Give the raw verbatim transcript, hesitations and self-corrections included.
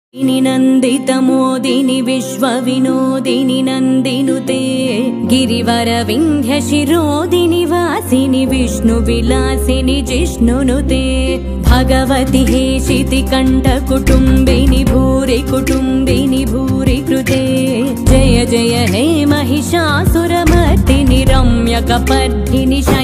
नन्दितमोदिनि विश्वविनोदिनि नन्दिनुते गिरिवरविन्ध्यशिरोदिनि वासिनि विष्णुविलासिनि जिष्णुनुते भगवति हेशितिकण्ठकुटुम्बिनि भूरि कुटुम्बिनि भूरि कृते जय जय हे महिषासुरमर्दिनि रम्यकपर्दिनि